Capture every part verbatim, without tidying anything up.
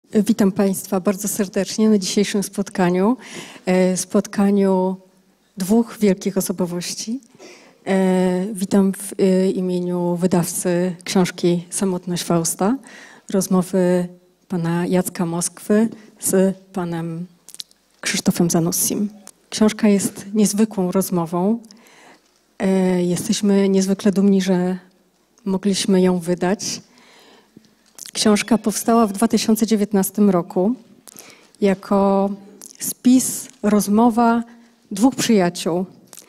Witam Państwa bardzo serdecznie na dzisiejszym spotkaniu. Spotkaniu dwóch wielkich osobowości. Witam w imieniu wydawcy książki Samotność Fausta. Rozmowy pana Jacka Moskwy z panem Krzysztofem Zanussim. Książka jest niezwykłą rozmową. Jesteśmy niezwykle dumni, że mogliśmy ją wydać. Książka powstała w dwa tysiące dziewiętnastym roku jako spis, rozmowa dwóch przyjaciół.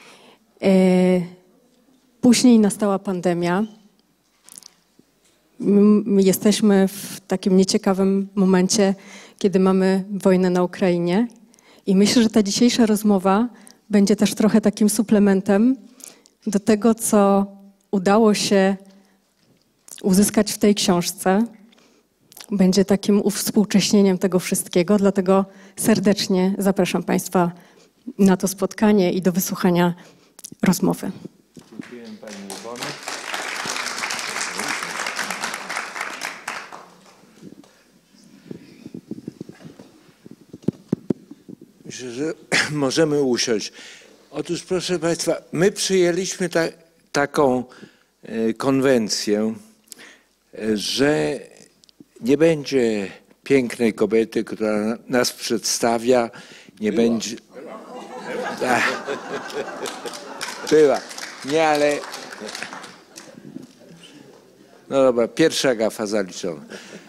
Później nastała pandemia. My jesteśmy w takim nieciekawym momencie, kiedy mamy wojnę na Ukrainie. I myślę, że ta dzisiejsza rozmowa będzie też trochę takim suplementem do tego, co udało się uzyskać w tej książce. Będzie takim uwspółcześnieniem tego wszystkiego, dlatego serdecznie zapraszam Państwa na to spotkanie i do wysłuchania rozmowy. Dziękuję Pani Iwono. Myślę, że możemy usiąść. Otóż proszę Państwa, my przyjęliśmy ta, taką e, konwencję, e, że nie będzie pięknej kobiety, która nas przedstawia, nie była. będzie... Była. Była. Nie, ale... No dobra, pierwsza gafa zaliczona.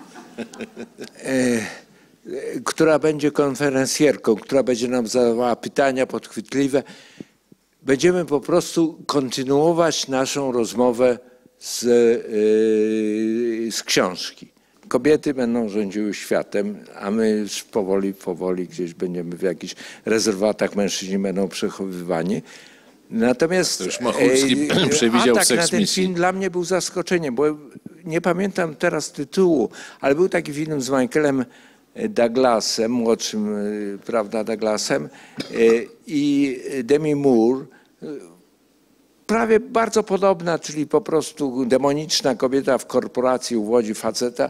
E, która będzie konferencjerką, która będzie nam zadawała pytania podchwytliwe. Będziemy po prostu kontynuować naszą rozmowę z, yy, z książki. Kobiety będą rządziły światem, a my już powoli, powoli gdzieś będziemy w jakichś rezerwatach, mężczyźni będą przechowywani. Natomiast to już Machulski e, przewidział atak seks na ten misji. film dla mnie był zaskoczeniem, bo nie pamiętam teraz tytułu, ale był taki film z Michaelem Douglasem, młodszym, prawda, Douglasem i Demi Moore. Prawie bardzo podobna, czyli po prostu demoniczna kobieta w korporacji uwodzi faceta.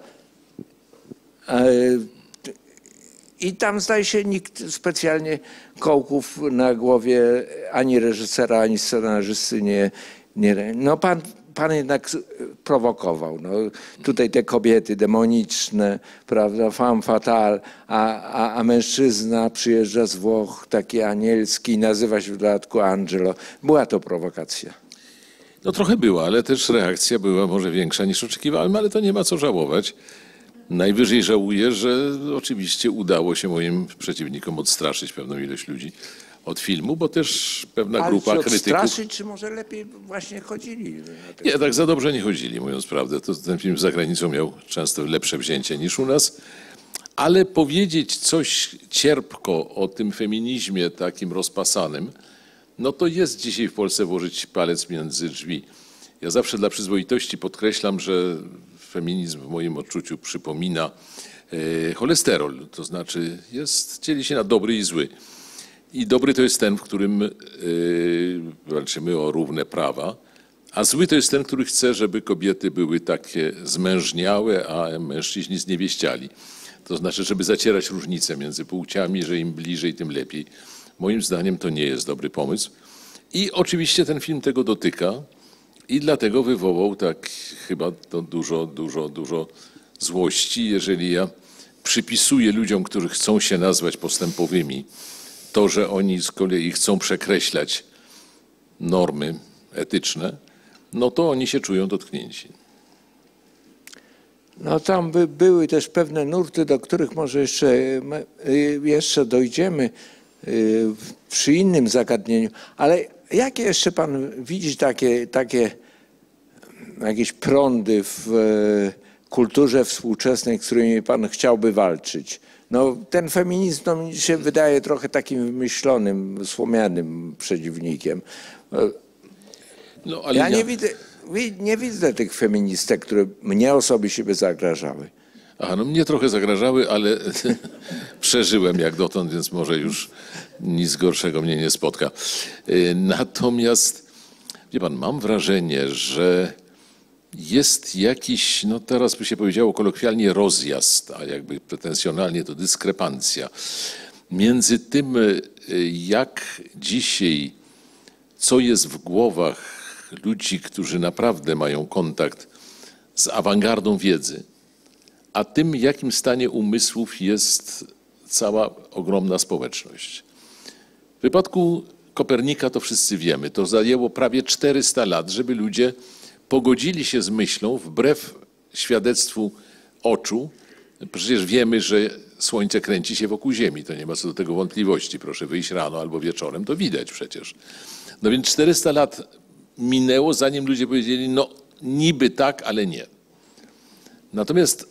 I tam zdaje się nikt specjalnie kołków na głowie ani reżysera, ani scenarzysty nie... nie no pan, pan jednak prowokował. No, tutaj te kobiety demoniczne, prawda, femme fatale, a, a, a mężczyzna przyjeżdża z Włoch, taki anielski, nazywa się w dodatku Angelo. Była to prowokacja. No trochę była, ale też reakcja była może większa niż oczekiwałem, ale to nie ma co żałować. Najwyżej żałuję, że oczywiście udało się moim przeciwnikom odstraszyć pewną ilość ludzi od filmu, bo też pewna Ale grupa czy krytyków... odstraszyć, czy może lepiej właśnie chodzili? Nie, tak za dobrze nie chodzili, mówiąc prawdę. To ten film za granicą miał często lepsze wzięcie niż u nas. Ale powiedzieć coś cierpko o tym feminizmie takim rozpasanym, no to jest dzisiaj w Polsce włożyć palec między drzwi. Ja zawsze dla przyzwoitości podkreślam, że feminizm w moim odczuciu przypomina e, cholesterol. To znaczy jest, dzieli się na dobry i zły. I dobry to jest ten, w którym yy, walczymy o równe prawa, a zły to jest ten, który chce, żeby kobiety były takie zmężniałe, a mężczyźni zniewieściali. To znaczy, żeby zacierać różnice między płciami, że im bliżej, tym lepiej. Moim zdaniem to nie jest dobry pomysł. I oczywiście ten film tego dotyka i dlatego wywołał tak chyba to dużo, dużo, dużo złości, jeżeli ja przypisuję ludziom, którzy chcą się nazwać postępowymi, to, że oni z kolei chcą przekreślać normy etyczne, no to oni się czują dotknięci. No tam by, były też pewne nurty, do których może jeszcze, jeszcze dojdziemy przy innym zagadnieniu. Ale jakie jeszcze pan widzi takie, takie jakieś prądy w kulturze współczesnej, z którymi pan chciałby walczyć? No, ten feminizm no, mi się wydaje trochę takim wymyślonym, słomianym przeciwnikiem. No, ale ja nie widzę, nie widzę tych feministek, które mnie osobiście by zagrażały. Aha, no mnie trochę zagrażały, ale przeżyłem jak dotąd, więc może już nic gorszego mnie nie spotka. Natomiast, wie pan, mam wrażenie, że jest jakiś, no teraz by się powiedziało kolokwialnie rozjazd, a jakby pretensjonalnie to dyskrepancja między tym, jak dzisiaj, co jest w głowach ludzi, którzy naprawdę mają kontakt z awangardą wiedzy, a tym, w jakim stanie umysłów jest cała ogromna społeczność. W wypadku Kopernika to wszyscy wiemy. To zajęło prawie czterysta lat, żeby ludzie pogodzili się z myślą wbrew świadectwu oczu. Przecież wiemy, że Słońce kręci się wokół Ziemi. To nie ma co do tego wątpliwości. Proszę wyjść rano albo wieczorem, to widać przecież. No więc czterysta lat minęło, zanim ludzie powiedzieli, no niby tak, ale nie. Natomiast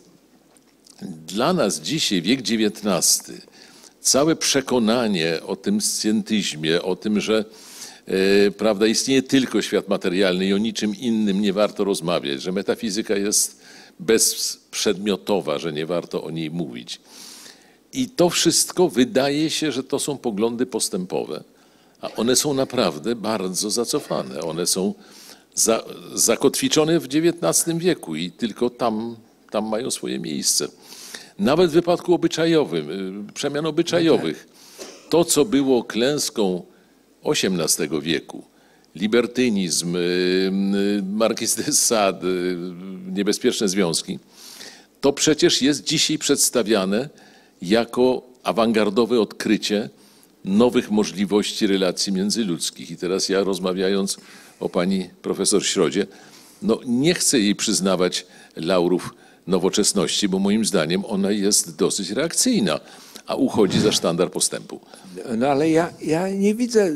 dla nas dzisiaj, wiek dziewiętnasty, całe przekonanie o tym scjentyzmie, o tym, że e, prawda, istnieje tylko świat materialny i o niczym innym nie warto rozmawiać, że metafizyka jest bezprzedmiotowa, że nie warto o niej mówić. I to wszystko wydaje się, że to są poglądy postępowe, a one są naprawdę bardzo zacofane. One są za, zakotwiczone w dziewiętnastym wieku i tylko tam, tam mają swoje miejsce. Nawet w wypadku obyczajowym, przemian obyczajowych, to co było klęską osiemnastego wieku, libertynizm, Marquis de Sade, niebezpieczne związki, to przecież jest dzisiaj przedstawiane jako awangardowe odkrycie nowych możliwości relacji międzyludzkich. I teraz ja, rozmawiając o pani profesor Środzie, no nie chcę jej przyznawać laurów nowoczesności, bo moim zdaniem ona jest dosyć reakcyjna, a uchodzi za sztandar postępu. No ale ja, ja nie widzę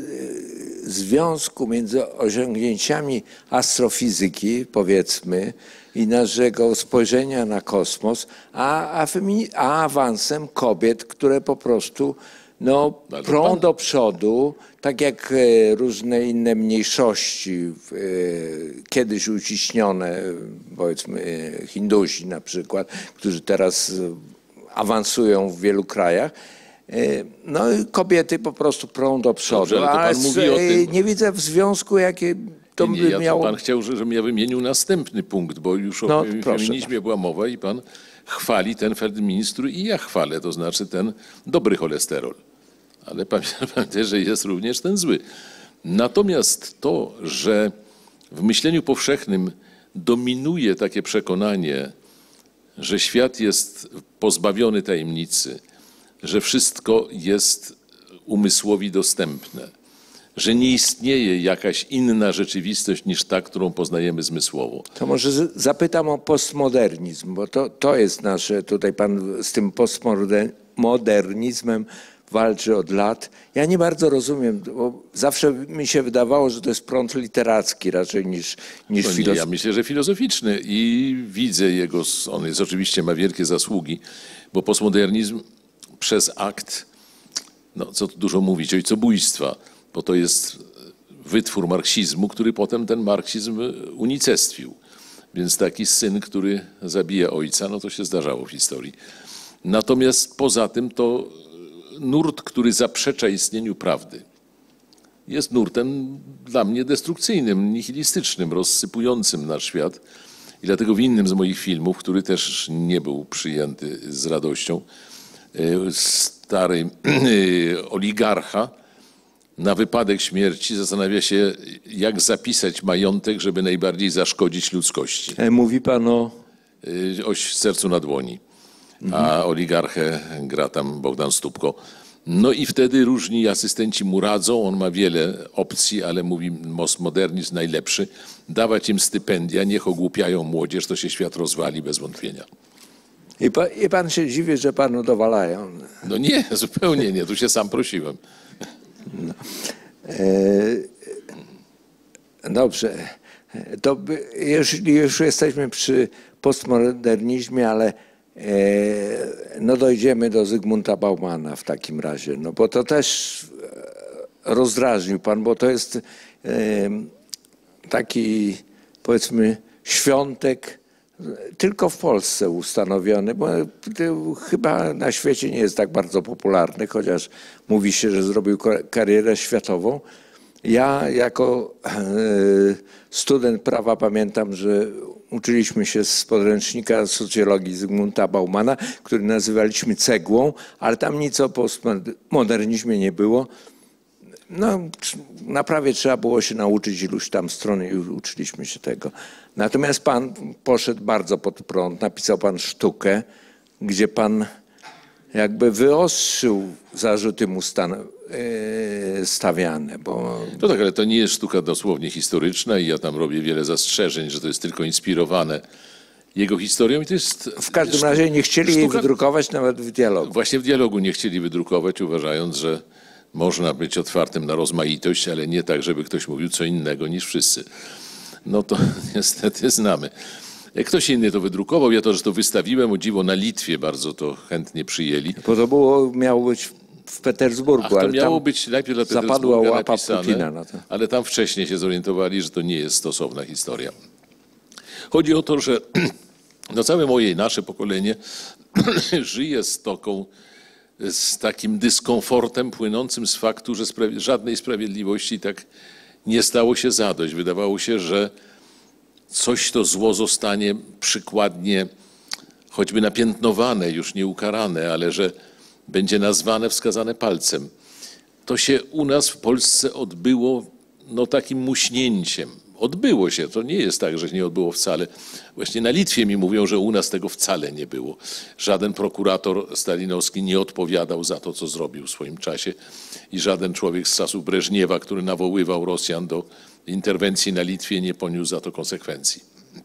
związku między osiągnięciami astrofizyki, powiedzmy, i naszego spojrzenia na kosmos, a, a, femini- a awansem kobiet, które po prostu no, prą do przodu, tak jak różne inne mniejszości, kiedyś uciśnione, powiedzmy Hindusi na przykład, którzy teraz awansują w wielu krajach. No i kobiety po prostu prą do przodu, Dobrze, ale to pan mówi o tym. Nie widzę w związku, jakie to nie, by ja, miało... Pan chciał, żebym ja wymienił następny punkt, bo już o No, feminizmie proszę. była mowa i pan chwali ten feministr i ja chwalę, to znaczy ten dobry cholesterol. Ale pamiętajcie, że jest również ten zły. Natomiast to, że w myśleniu powszechnym dominuje takie przekonanie, że świat jest pozbawiony tajemnicy, że wszystko jest umysłowi dostępne, że nie istnieje jakaś inna rzeczywistość niż ta, którą poznajemy zmysłowo. To może z- zapytam o postmodernizm, bo to, to jest nasze, tutaj pan z tym postmodernizmem walczy od lat. Ja nie bardzo rozumiem, bo zawsze mi się wydawało, że to jest prąd literacki raczej niż, niż No nie, filozoficzny. ja myślę, że filozoficzny i widzę jego, on jest oczywiście ma wielkie zasługi, bo postmodernizm przez akt, no co tu dużo mówić, ojcobójstwa, bo to jest wytwór marksizmu, który potem ten marksizm unicestwił. Więc taki syn, który zabija ojca, no to się zdarzało w historii. Natomiast poza tym to nurt, który zaprzecza istnieniu prawdy, jest nurtem dla mnie destrukcyjnym, nihilistycznym, rozsypującym nasz świat. I dlatego w innym z moich filmów, który też nie był przyjęty z radością, stary oligarcha na wypadek śmierci zastanawia się, jak zapisać majątek, żeby najbardziej zaszkodzić ludzkości. Mówi pan o... Oś sercu na dłoni. A oligarchę gra tam Bogdan Stupko. No i wtedy różni asystenci mu radzą, on ma wiele opcji, ale mówi postmodernizm najlepszy, dawać im stypendia, niech ogłupiają młodzież, to się świat rozwali bez wątpienia. I pan, I pan się dziwi, że panu dowalają. No nie, zupełnie nie, tu się sam prosiłem. No. E, dobrze, to by, jeśli już jesteśmy przy postmodernizmie, ale e, no dojdziemy do Zygmunta Baumana w takim razie, no bo to też rozdrażnił pan, bo to jest e, taki, powiedzmy, świątek tylko w Polsce ustanowiony, bo chyba na świecie nie jest tak bardzo popularny, chociaż mówi się, że zrobił karierę światową. Ja jako student prawa pamiętam, że uczyliśmy się z podręcznika socjologii Zygmunta Baumana, który nazywaliśmy cegłą, ale tam nic o postmodernizmie nie było. No, na prawie trzeba było się nauczyć iluś tam stron i uczyliśmy się tego. Natomiast pan poszedł bardzo pod prąd, napisał pan sztukę, gdzie pan jakby wyostrzył zarzuty mu stan, yy, stawiane. Bo... No tak, ale to nie jest sztuka dosłownie historyczna i ja tam robię wiele zastrzeżeń, że to jest tylko inspirowane jego historią i to jest... W każdym razie nie chcieli sztuka... jej wydrukować nawet w dialogu. Właśnie w dialogu nie chcieli wydrukować, uważając, że można być otwartym na rozmaitość, ale nie tak, żeby ktoś mówił co innego niż wszyscy. No to niestety znamy. Ktoś inny to wydrukował, ja to, że to wystawiłem, o dziwo na Litwie bardzo to chętnie przyjęli. Bo to było, miało być w Petersburgu, Ach, to ale miało tam być najpierw dla zapadła Petersburga łapa napisane, Putina na to. Ale tam wcześniej się zorientowali, że to nie jest stosowna historia. Chodzi o to, że no całe moje i nasze pokolenie żyje z taką, z takim dyskomfortem płynącym z faktu, że sprawi- żadnej sprawiedliwości tak nie stało się zadość. Wydawało się, że coś to zło zostanie przykładnie choćby napiętnowane, już nie ukarane, ale że będzie nazwane, wskazane palcem. To się u nas w Polsce odbyło no, takim muśnięciem. Odbyło się, to nie jest tak, że się nie odbyło wcale. Właśnie na Litwie mi mówią, że u nas tego wcale nie było. Żaden prokurator stalinowski nie odpowiadał za to, co zrobił w swoim czasie i żaden człowiek z czasów Breżniewa, który nawoływał Rosjan do interwencji na Litwie, nie poniósł za to konsekwencji.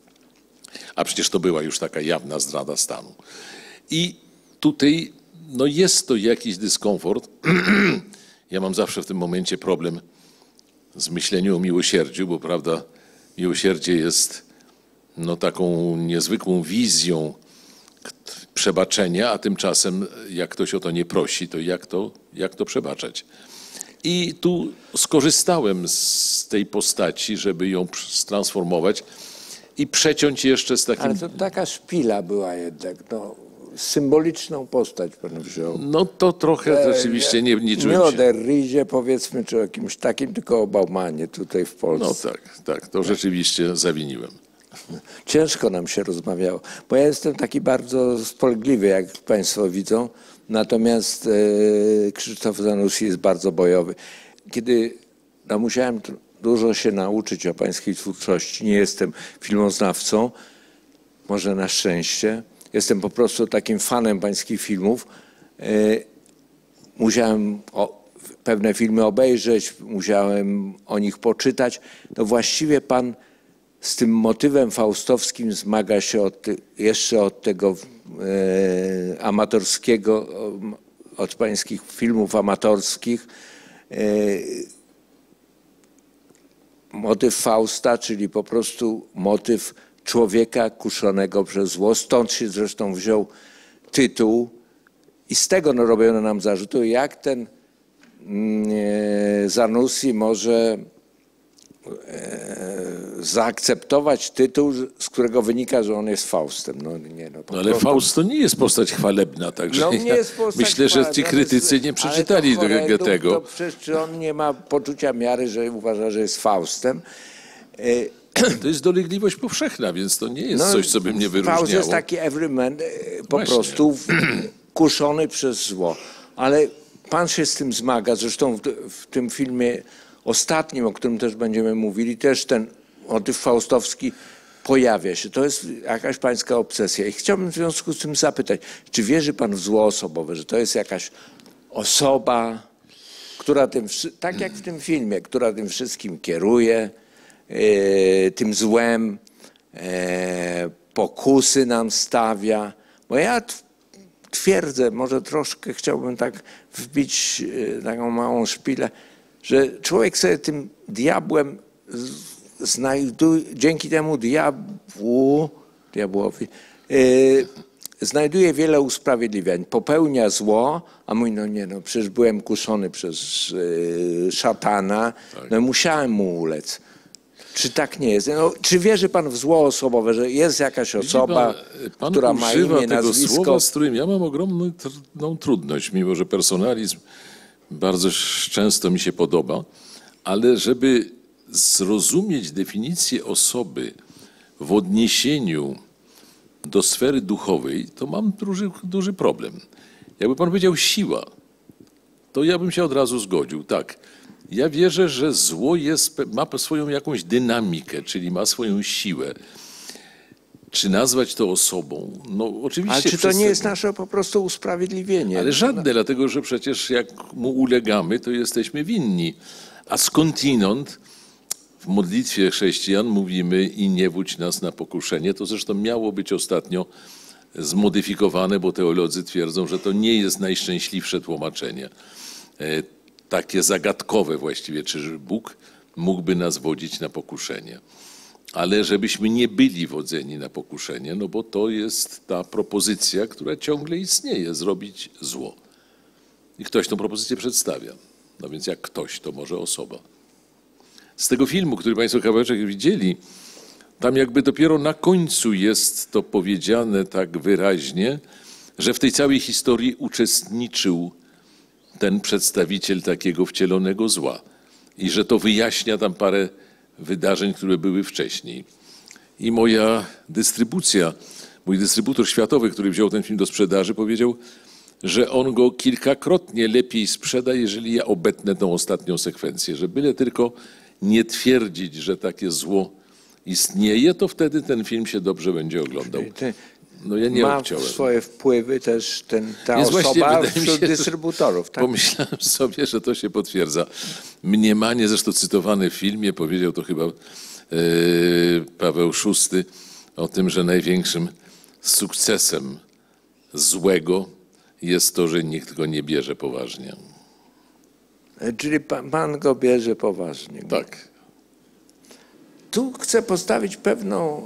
A przecież to była już taka jawna zdrada stanu. I tutaj no jest to jakiś dyskomfort. Ja mam zawsze w tym momencie problem z myśleniem o miłosierdziu, bo prawda, miłosierdzie jest no, taką niezwykłą wizją przebaczenia, a tymczasem jak ktoś o to nie prosi, to jak to, jak to przebaczać? I tu skorzystałem z tej postaci, żeby ją transformować i przeciąć jeszcze z takim... Ale to taka szpila była jednak, no, symboliczną postać pan wziął. No to trochę rzeczywiście nie, nie czułem Nie o się... Derridzie powiedzmy, czy o jakimś takim, tylko o Baumanie tutaj w Polsce. No tak, tak, to rzeczywiście zawiniłem. Ciężko nam się rozmawiało, bo ja jestem taki bardzo spolegliwy, jak państwo widzą, natomiast e, Krzysztof Zanussi jest bardzo bojowy. Kiedy no, musiałem dużo się nauczyć o pańskiej twórczości, nie jestem filmoznawcą, może na szczęście, jestem po prostu takim fanem pańskich filmów. E, musiałem o, pewne filmy obejrzeć, musiałem o nich poczytać. To właściwie pan z tym motywem faustowskim zmaga się od, jeszcze od tego e, amatorskiego, od pańskich filmów amatorskich. E, motyw Fausta, czyli po prostu motyw człowieka kuszonego przez zło. Stąd się zresztą wziął tytuł i z tego no, robiono nam zarzuty, jak ten e, Zanussi może zaakceptować tytuł, z którego wynika, że on jest Faustem. No, nie, no, no, ale prostu... Faust to nie jest postać chwalebna, także no, nie ja jest postać myślę, że ci krytycy nie przeczytali tego. To przecież czy on nie ma poczucia miary, że uważa, że jest Faustem. To jest dolegliwość powszechna, więc to nie jest no, coś, co by mnie wyróżniało. Faust jest taki everyman, po Właśnie. prostu kuszony przez zło. Ale pan się z tym zmaga, zresztą w, w tym filmie ostatnim, o którym też będziemy mówili, też ten motyw faustowski pojawia się. To jest jakaś pańska obsesja. I chciałbym w związku z tym zapytać, czy wierzy pan w zło osobowe, że to jest jakaś osoba, która tym, tak jak w tym filmie, która tym wszystkim kieruje, yy, tym złem, yy, pokusy nam stawia. Bo ja twierdzę, może troszkę chciałbym tak wbić yy, taką małą szpilę, że człowiek sobie tym diabłem znajduje, dzięki temu diabłu, diabłowi, yy, znajduje wiele usprawiedliwiań. Popełnia zło, a mówi, no nie, no przecież byłem kuszony przez yy, szatana, tak. No musiałem mu ulec. Czy tak nie jest? No, czy wierzy pan w zło osobowe, że jest jakaś osoba, pan, pan która ma imię, tego nazwisko? Słowa, z którym ja mam ogromną trudną trudność, mimo że personalizm bardzo często mi się podoba, ale żeby zrozumieć definicję osoby w odniesieniu do sfery duchowej, to mam duży, duży problem. Jakby pan powiedział siła, to ja bym się od razu zgodził. Tak, ja wierzę, że zło jest, ma swoją jakąś dynamikę, czyli ma swoją siłę. Czy nazwać to osobą? No oczywiście. Ale czy to wszyscy... nie jest nasze po prostu usprawiedliwienie? Ale żadne, dlatego że przecież jak mu ulegamy, to jesteśmy winni. A skądinąd w modlitwie chrześcijan mówimy i nie wódź nas na pokuszenie. To zresztą miało być ostatnio zmodyfikowane, bo teolodzy twierdzą, że to nie jest najszczęśliwsze tłumaczenie. E, takie zagadkowe właściwie, czy Bóg mógłby nas wodzić na pokuszenie. Ale żebyśmy nie byli wodzeni na pokuszenie, no bo to jest ta propozycja, która ciągle istnieje, zrobić zło. I ktoś tę propozycję przedstawia. No więc jak ktoś, to może osoba. Z tego filmu, który Państwo kawałeczek widzieli, tam jakby dopiero na końcu jest to powiedziane tak wyraźnie, że w tej całej historii uczestniczył ten przedstawiciel takiego wcielonego zła. I że to wyjaśnia tam parę wydarzeń, które były wcześniej. I moja dystrybucja, mój dystrybutor światowy, który wziął ten film do sprzedaży, powiedział, że on go kilkakrotnie lepiej sprzeda, jeżeli ja obetnę tą ostatnią sekwencję, że byle tylko nie twierdzić, że takie zło istnieje, to wtedy ten film się dobrze będzie oglądał. No ja nie ma obciąłem. swoje wpływy też ten, ta Więc osoba właśnie wśród się, dystrybutorów. Tak? Pomyślałem sobie, że to się potwierdza. Mniemanie, zresztą cytowany w filmie, powiedział to chyba e, Paweł szósty, o tym, że największym sukcesem złego jest to, że nikt go nie bierze poważnie. Czyli pan, pan go bierze poważnie. Tak. Tu chcę postawić pewną,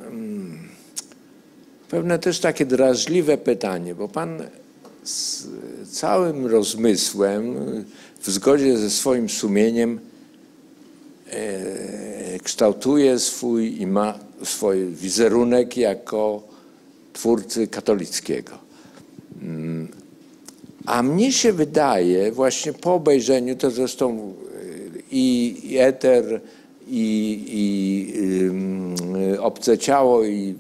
pewne też takie drażliwe pytanie, bo pan z całym rozmysłem, w zgodzie ze swoim sumieniem e, kształtuje swój i ma swój wizerunek jako twórcy katolickiego. A mnie się wydaje, właśnie po obejrzeniu, to zresztą i, i Eter, i, i y, Obce ciało, i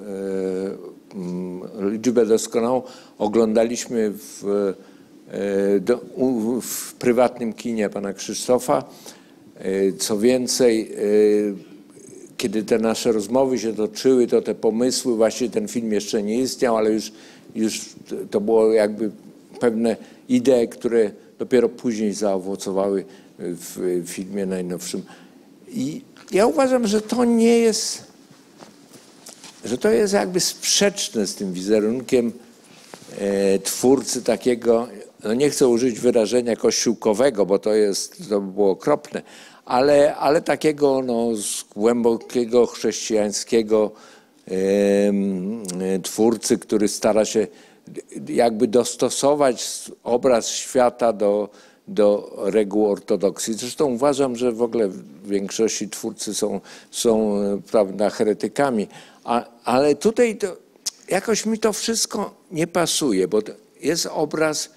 y, Liczbę doskonałą oglądaliśmy w, y, do, u, w prywatnym kinie pana Krzysztofa. Y, co więcej, y, kiedy te nasze rozmowy się toczyły, to te pomysły, właśnie ten film jeszcze nie istniał, ale już, już to było jakby pewne idee, które dopiero później zaowocowały w filmie najnowszym. I ja uważam, że to nie jest, że to jest jakby sprzeczne z tym wizerunkiem e, twórcy takiego, no nie chcę użyć wyrażenia kościółkowego, bo to jest, to by było okropne, ale, ale takiego no, z głębokiego chrześcijańskiego e, twórcy, który stara się jakby dostosować obraz świata do, do reguł ortodoksji. Zresztą uważam, że w ogóle w większości twórcy są, są prawda, heretykami, A, ale tutaj to, jakoś mi to wszystko nie pasuje, bo jest obraz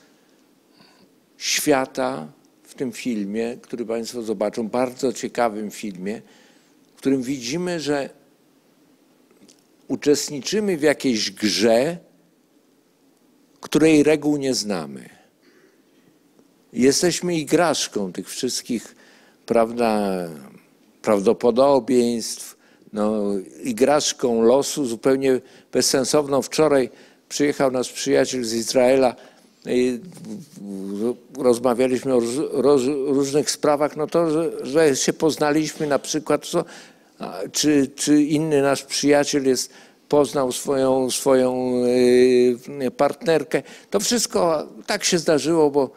świata w tym filmie, który Państwo zobaczą, bardzo ciekawym filmie, w którym widzimy, że uczestniczymy w jakiejś grze, której reguł nie znamy. Jesteśmy igraszką tych wszystkich, prawda, prawdopodobieństw, no, igraszką losu zupełnie bezsensowną. Wczoraj przyjechał nasz przyjaciel z Izraela i rozmawialiśmy o roz, różnych sprawach, no to, że, że się poznaliśmy na przykład, co, czy, czy inny nasz przyjaciel jest poznał swoją, swoją partnerkę. To wszystko tak się zdarzyło, bo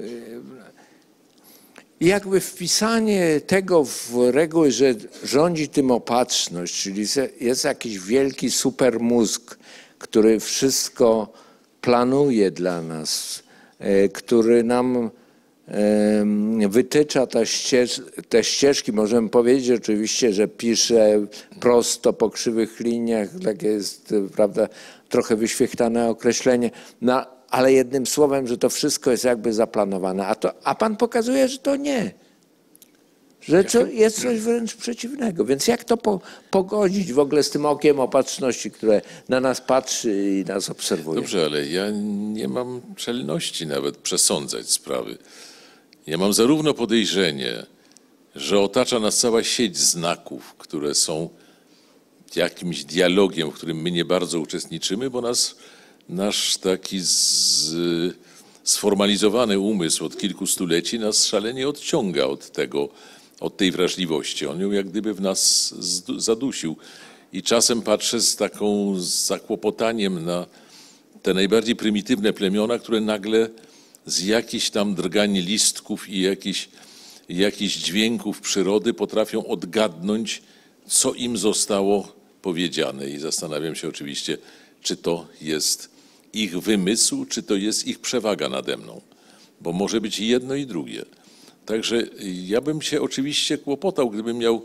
jakby wpisanie tego w reguły, że rządzi tym opatrzność, czyli jest jakiś wielki supermózg, który wszystko planuje dla nas, który nam wytycza te, ścież, te ścieżki. Możemy powiedzieć oczywiście, że pisze prosto po krzywych liniach, takie jest, prawda, trochę wyświechtane określenie, no, ale jednym słowem, że to wszystko jest jakby zaplanowane. A, to, a pan pokazuje, że to nie. że co, jest coś wręcz przeciwnego. Więc jak to po, pogodzić w ogóle z tym okiem opatrzności, które na nas patrzy i nas obserwuje? Dobrze, ale ja nie mam czelności nawet przesądzać sprawy. Ja mam zarówno podejrzenie, że otacza nas cała sieć znaków, które są jakimś dialogiem, w którym my nie bardzo uczestniczymy, bo nas, nasz taki z, sformalizowany umysł od kilku stuleci nas szalenie odciąga od tego, od tej wrażliwości. On ją jak gdyby w nas zadusił. I czasem patrzę z taką z zakłopotaniem na te najbardziej prymitywne plemiona, które nagle z jakichś tam drgań listków i jakichś, jakichś dźwięków przyrody potrafią odgadnąć, co im zostało powiedziane. I zastanawiam się oczywiście, czy to jest ich wymysł, czy to jest ich przewaga nade mną. Bo może być i jedno, i drugie. Także ja bym się oczywiście kłopotał, gdybym miał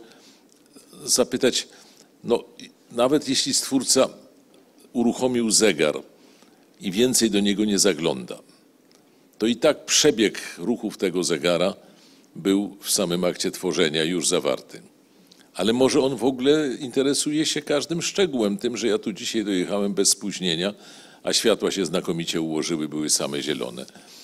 zapytać, no nawet jeśli Stwórca uruchomił zegar i więcej do niego nie zagląda, to i tak przebieg ruchów tego zegara był w samym akcie tworzenia już zawarty. Ale może on w ogóle interesuje się każdym szczegółem, tym, że ja tu dzisiaj dojechałem bez spóźnienia, a światła się znakomicie ułożyły, były same zielone.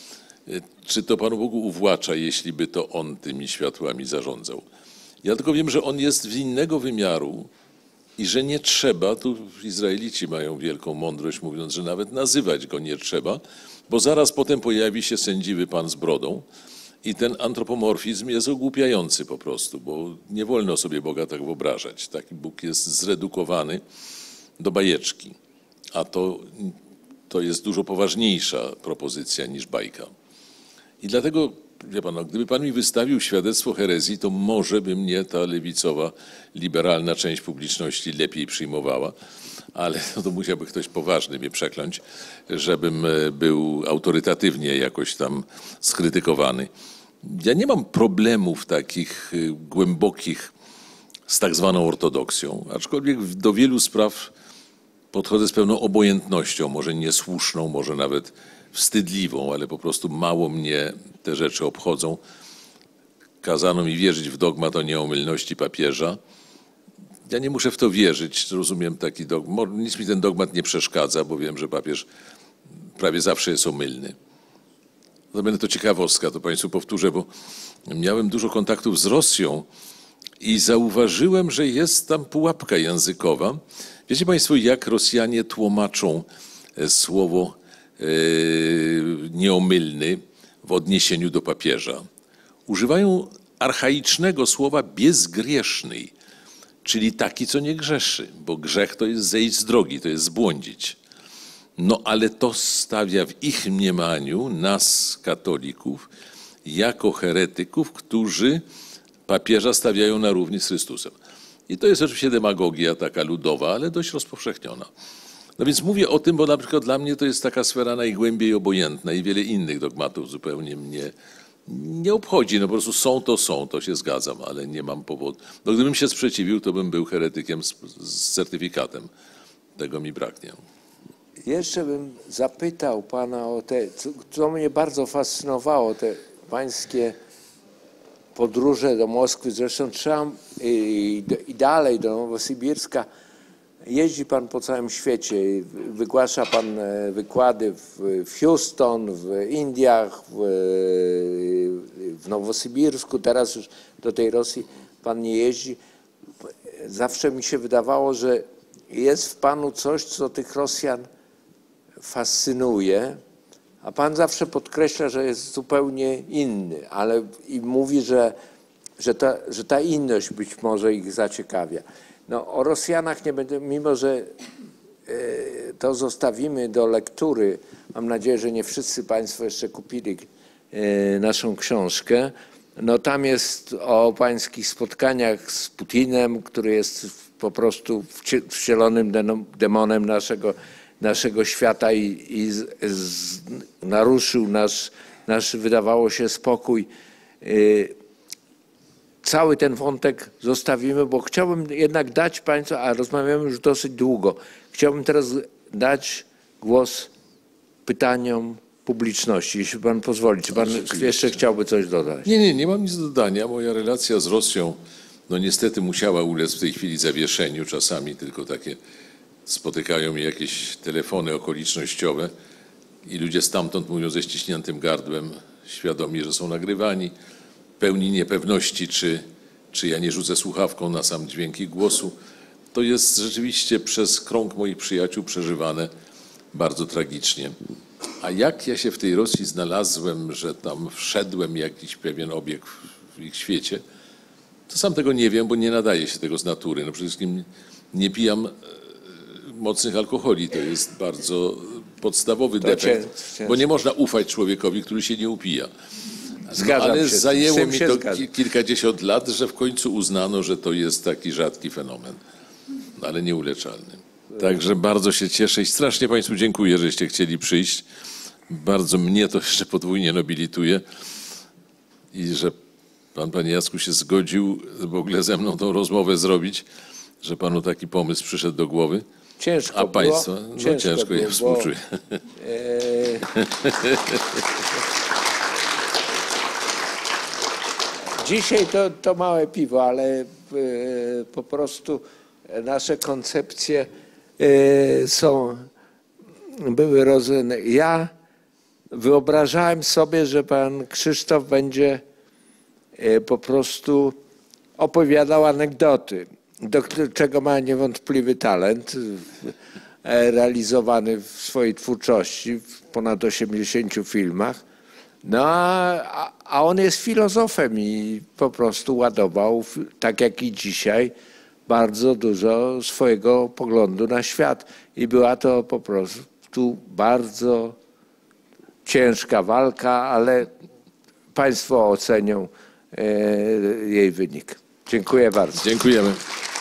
Czy to Panu Bogu uwłacza, jeśli by to On tymi światłami zarządzał? Ja tylko wiem, że On jest z innego wymiaru i że nie trzeba, tu Izraelici mają wielką mądrość, mówiąc, że nawet nazywać Go nie trzeba, bo zaraz potem pojawi się sędziwy Pan z brodą i ten antropomorfizm jest ogłupiający po prostu, bo nie wolno sobie Boga tak wyobrażać. Taki Bóg jest zredukowany do bajeczki, a to, to jest dużo poważniejsza propozycja niż bajka. I dlatego, wie pan, no, gdyby pan mi wystawił świadectwo herezji, to może by mnie ta lewicowa, liberalna część publiczności lepiej przyjmowała, ale no, to musiałby ktoś poważny mnie przekląć, żebym był autorytatywnie jakoś tam skrytykowany. Ja nie mam problemów takich głębokich z tak zwaną ortodoksją, aczkolwiek do wielu spraw podchodzę z pewną obojętnością, może niesłuszną, może nawet wstydliwą, ale po prostu mało mnie te rzeczy obchodzą. Kazano mi wierzyć w dogmat o nieomylności papieża. Ja nie muszę w to wierzyć, rozumiem taki dogmat. Nic mi ten dogmat nie przeszkadza, bo wiem, że papież prawie zawsze jest omylny. Notabene to ciekawostka, to Państwu powtórzę, bo miałem dużo kontaktów z Rosją i zauważyłem, że jest tam pułapka językowa. Wiecie Państwo, jak Rosjanie tłumaczą słowo nieomylny w odniesieniu do papieża? Używają archaicznego słowa bezgrzeszny, czyli taki, co nie grzeszy, bo grzech to jest zejść z drogi, to jest zbłądzić. No ale to stawia w ich mniemaniu nas, katolików, jako heretyków, którzy papieża stawiają na równi z Chrystusem. I to jest oczywiście demagogia taka ludowa, ale dość rozpowszechniona. No więc mówię o tym, bo na przykład dla mnie to jest taka sfera najgłębiej obojętna i wiele innych dogmatów zupełnie mnie nie obchodzi. No po prostu są to są, to się zgadzam, ale nie mam powodu. No gdybym się sprzeciwił, to bym był heretykiem z, z certyfikatem. Tego mi braknie. Jeszcze bym zapytał pana o te, co, co mnie bardzo fascynowało, te pańskie podróże do Moskwy, zresztą trzeba i, i dalej do Nowosybirska. Jeździ pan po całym świecie, wygłasza pan wykłady w, w Houston, w Indiach, w, w Nowosybirsku, teraz już do tej Rosji pan nie jeździ. Zawsze mi się wydawało, że jest w panu coś, co tych Rosjan fascynuje, a pan zawsze podkreśla, że jest zupełnie inny, ale i mówi, że, że, ta, że ta inność być może ich zaciekawia. No, o Rosjanach nie będę, mimo że e, to zostawimy do lektury, mam nadzieję, że nie wszyscy państwo jeszcze kupili e, naszą książkę. No tam jest o pańskich spotkaniach z Putinem, który jest po prostu wcielonym demonem naszego, naszego świata i, i z, z, naruszył nasz, nasz, wydawało się, spokój. Cały ten wątek zostawimy, bo chciałbym jednak dać Państwu, a rozmawiamy już dosyć długo, chciałbym teraz dać głos pytaniom publiczności, jeśli pan pozwoli. Czy pan Oczywiście. jeszcze chciałby coś dodać? Nie, nie, nie mam nic do dodania. Moja relacja z Rosją, no niestety musiała ulec w tej chwili zawieszeniu. Czasami tylko takie spotykają mnie jakieś telefony okolicznościowe i ludzie stamtąd mówią ze ściśniętym gardłem, świadomi, że są nagrywani, pełni niepewności, czy, czy ja nie rzucę słuchawką na sam dźwięk ich głosu. To jest rzeczywiście przez krąg moich przyjaciół przeżywane bardzo tragicznie. A jak ja się w tej Rosji znalazłem, że tam wszedłem jakiś pewien obiekt w ich świecie, to sam tego nie wiem, bo nie nadaje się tego z natury. No przede wszystkim nie pijam mocnych alkoholi, to jest bardzo podstawowy To defekt, ciężko. bo nie można ufać człowiekowi, który się nie upija. No, Zgadzam ale się, z tym zajęło mi się to zgadzam. ki- kilkadziesiąt lat, że w końcu uznano, że to jest taki rzadki fenomen, no, ale nieuleczalny. Także bardzo się cieszę i strasznie Państwu dziękuję, żeście chcieli przyjść. Bardzo mnie to jeszcze podwójnie nobilituje i że Pan, Panie Jacku, się zgodził w ogóle ze mną tą rozmowę zrobić, że Panu taki pomysł przyszedł do głowy. Ciężko A było. Państwa? No ciężko, ciężko było, ja współczuję. Bo, e, dzisiaj to, to małe piwo, ale e, po prostu nasze koncepcje e, są, były rozumiane. Ja wyobrażałem sobie, że pan Krzysztof będzie e, po prostu opowiadał anegdoty, do czego ma niewątpliwy talent, e, realizowany w swojej twórczości w ponad osiemdziesięciu filmach. No a, a on jest filozofem i po prostu ładował, tak jak i dzisiaj, bardzo dużo swojego poglądu na świat. I była to po prostu bardzo ciężka walka, ale Państwo ocenią e, jej wynik. Dziękuję bardzo. Dziękujemy.